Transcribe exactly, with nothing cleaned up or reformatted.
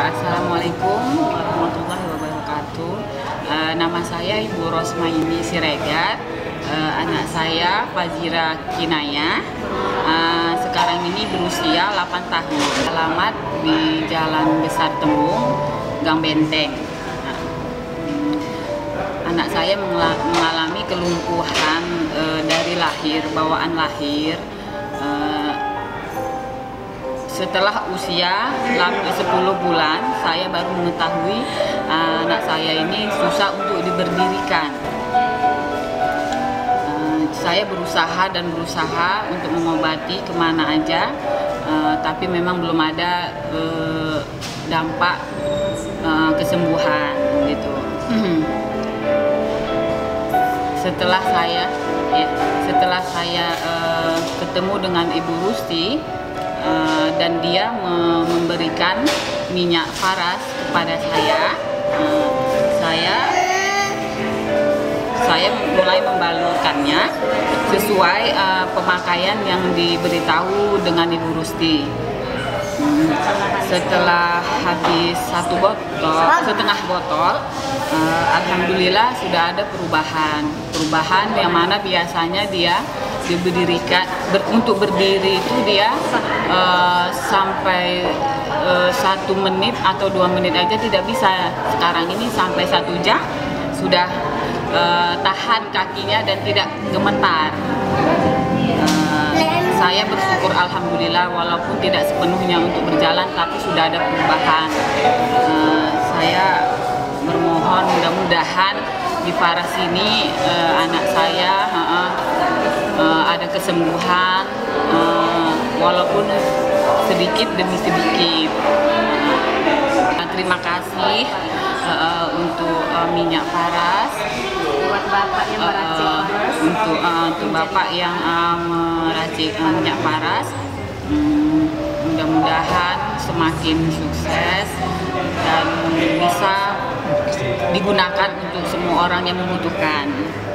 Assalamualaikum warahmatullahi wabarakatuh. Uh, nama saya Ibu Rosmaini Siregar. Uh, anak saya Fazira Kinaya. Uh, sekarang ini berusia delapan tahun. Alamat di Jalan Besar Tembung, Gang Benteng. Nah, anak saya mengalami kelumpuhan uh, dari lahir, bawaan lahir. Uh, Setelah usia sepuluh bulan, saya baru mengetahui uh, anak saya ini susah untuk diberdirikan. Uh, saya berusaha dan berusaha untuk mengobati kemana aja, uh, tapi memang belum ada uh, dampak uh, kesembuhan gitu. Setelah saya, ya, setelah saya uh, ketemu dengan Ibu Rusti. Uh, dan dia me memberikan minyak paras kepada saya. Uh, saya saya mulai membalurkannya sesuai uh, pemakaian yang diberitahu dengan Ibu Rusti. Hmm, setelah habis satu botol, setengah botol, uh, alhamdulillah sudah ada perubahan. Perubahan yang mana biasanya dia diberdirikan ber, untuk berdiri itu dia uh, sampai uh, satu menit atau dua menit aja tidak bisa. Sekarang ini sampai satu jam sudah uh, tahan kakinya dan tidak gemetar. Uh, saya bersyukur alhamdulillah walaupun tidak sepenuhnya untuk berjalan, tapi sudah ada perubahan. Uh, saya bermohon mudah-mudahan di Faras ini uh, anak saya uh, uh, ada kesembuhan uh, walaupun sedikit demi sedikit. Uh, terima kasih uh, untuk uh, minyak paras buat bapak yang meracik uh, paras. Untuk uh, untuk bapak yang uh, meracik uh, minyak paras. Hmm, mudah-mudahan semakin sukses dan bisa digunakan untuk semua orang yang membutuhkan.